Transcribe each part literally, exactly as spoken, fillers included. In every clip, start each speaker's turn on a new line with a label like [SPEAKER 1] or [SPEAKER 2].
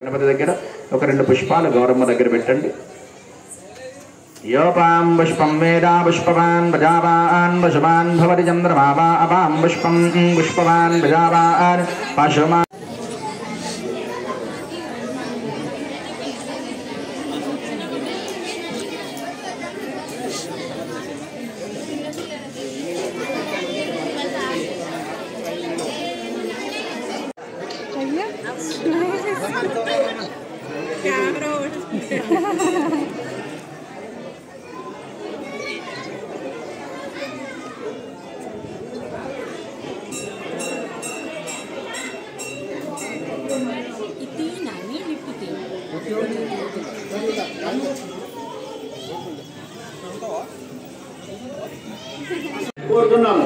[SPEAKER 1] గణపతి దగ్గర ఒక రెండు పుష్పాలు గౌరమ్మ దగ్గర పెట్టండి. యోపాం పుష్పం వేదా పుష్పవాన్ ప్రజావాన్ పశుమాన్ భవతి చంద్రమా వా అపాం పుష్పం పుష్పవాన్ ప్రజావాన్ పశుమాన్.
[SPEAKER 2] కోరుతున్నాము.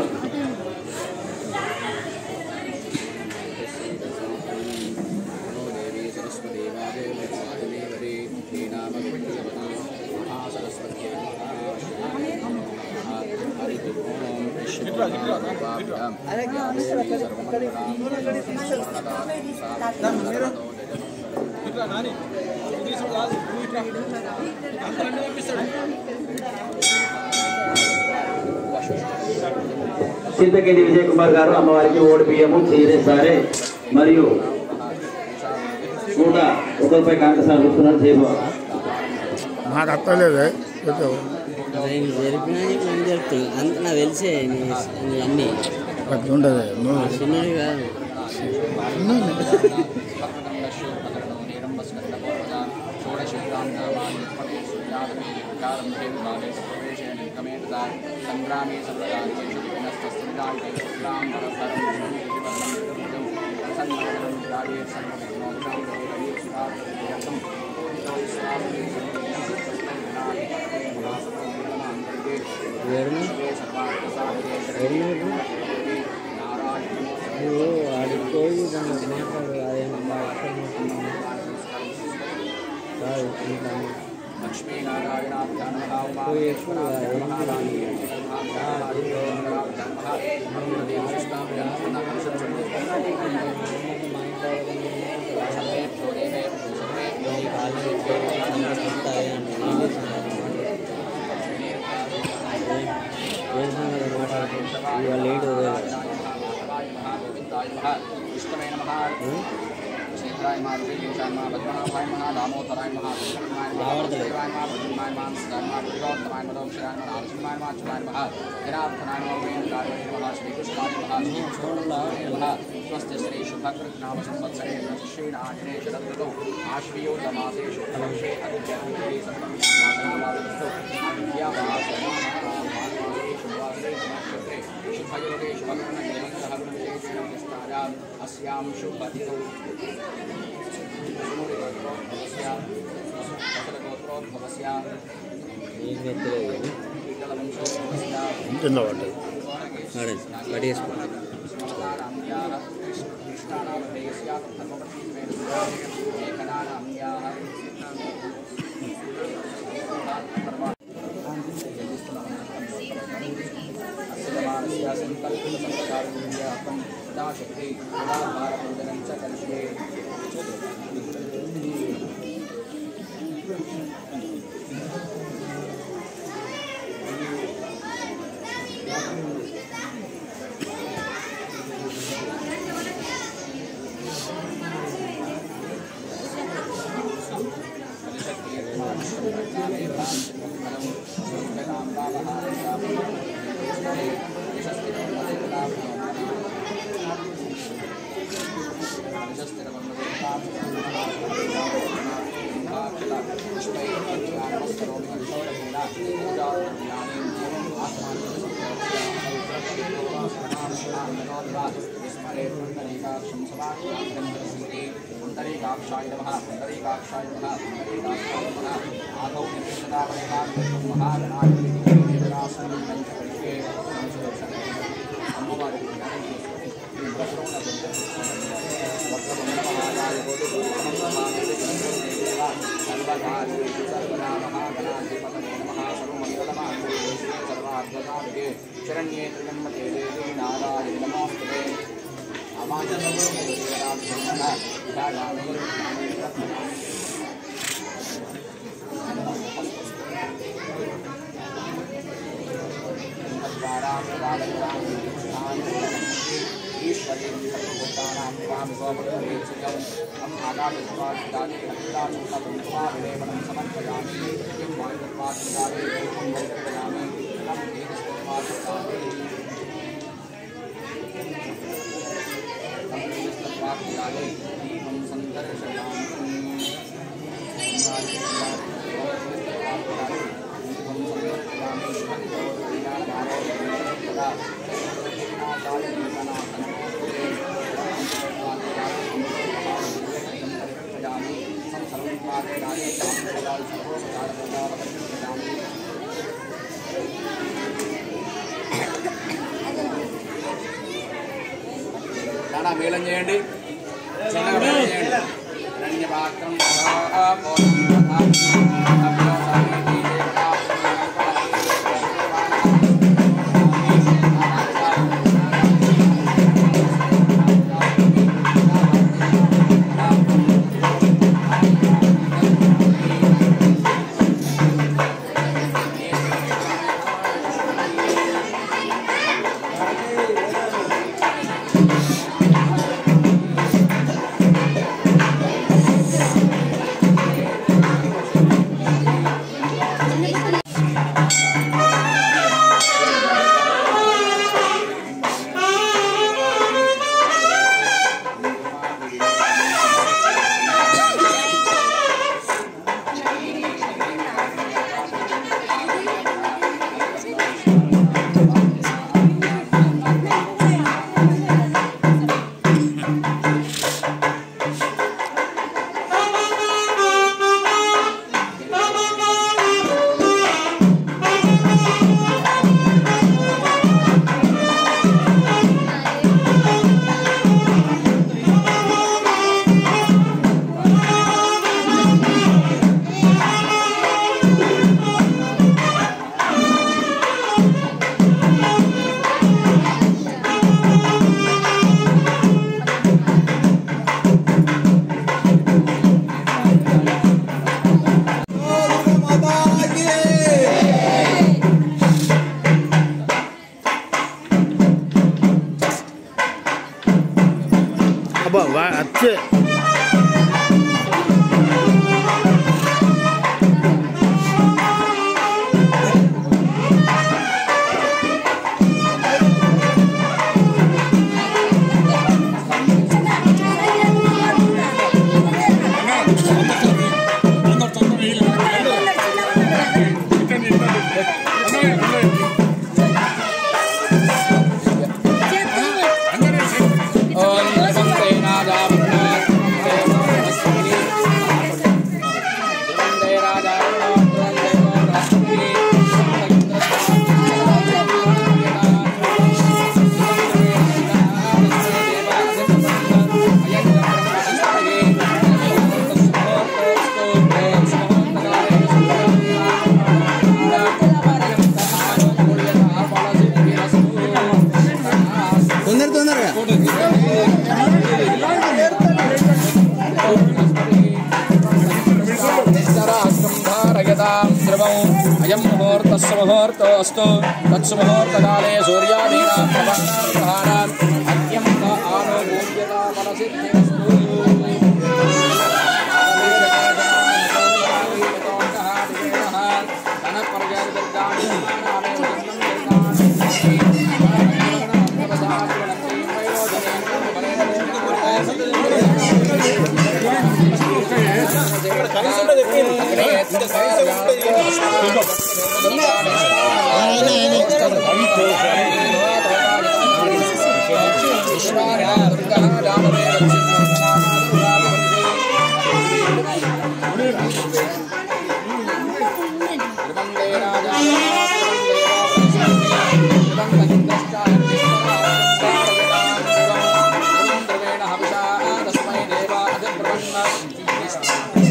[SPEAKER 2] చింతకేంటి విజయ్ కుమార్ గారు అమ్మవారికి ఓడి బియ్యము చీరేసారే మరియు నూట ఒక రూపాయి కాంగ్రెస్ చూస్తున్నారు. చేయబో
[SPEAKER 3] నాకు అత్తలేదు
[SPEAKER 4] జరిపినా జరుగుతుంది అంత నాకు తెలిసే అన్నీ
[SPEAKER 3] అట్లా ఉండదు.
[SPEAKER 4] చిన్నది కాదు. ఆడిపోయి దాన్ని మాట్లాడు అదేమన్నా లేడు
[SPEAKER 2] ఇష్టమైన మహా క్షేత్రాయ మహా దేశాయ మహా పద్మనాభాయ మహా దామోదరాయ మహా కృష్ణాయ మహా దేవాయ మహా పద్మాయ మహా ధర్మాయ పురుషోత్తమాయ మహా దోక్షాయ మహా నరసింహాయ మహా అచ్యుతాయ మహా జనార్దనాయ మహా వేణుకాయ మహా శ్రీకృష్ణాయ మహా శ్రీకృష్ణాయ మహా స్వస్తి శ్రీ శుభకృష్ణామ సంవత్సరే శ్రీ ఆంజనేయ శరదృతౌ ఆశ్వయోదమాసేషు ఫలక్షే అద్యే సప్తమాసనావాదస్తు అద్యావాసనా शुभयोगे शुभकर्ण अस्यां शुभतिथौ गोत्रोद्भवस्या शक्ति भारपूजनं च करिष्ये अंतरिकाक्षाय नमः अंतरिकाक्षाय नमः अंतरिकाक्षाय नमः आदौ निवेदनापरिहारं महागणाधिपति देवदासनं पंचकर्षे संस्कृतसने अम्मवारि वक्रमहाराय सर्वकार्येषु सर्वदा महागणाधिपतये नमः सर्वमङ्गलमाङ्गल्ये सर्वार्थसाधके शरण्ये त्र्यम्बके देवी नारायणि नमोस्तुते మేళం చేయండి రణ్యపాత్రం
[SPEAKER 3] అబ్బా వా అచ్చే తొందర తొందరగా
[SPEAKER 2] అయం ముహూర్తస్సు ముహూర్తోస్తు తత్సుముహూర్తకాలే సూర్యాదీనాం ప్రధానాన్ అత్యంత ఆరోగ్యతా ఫలసిద్ధిరస్తు. Thank you.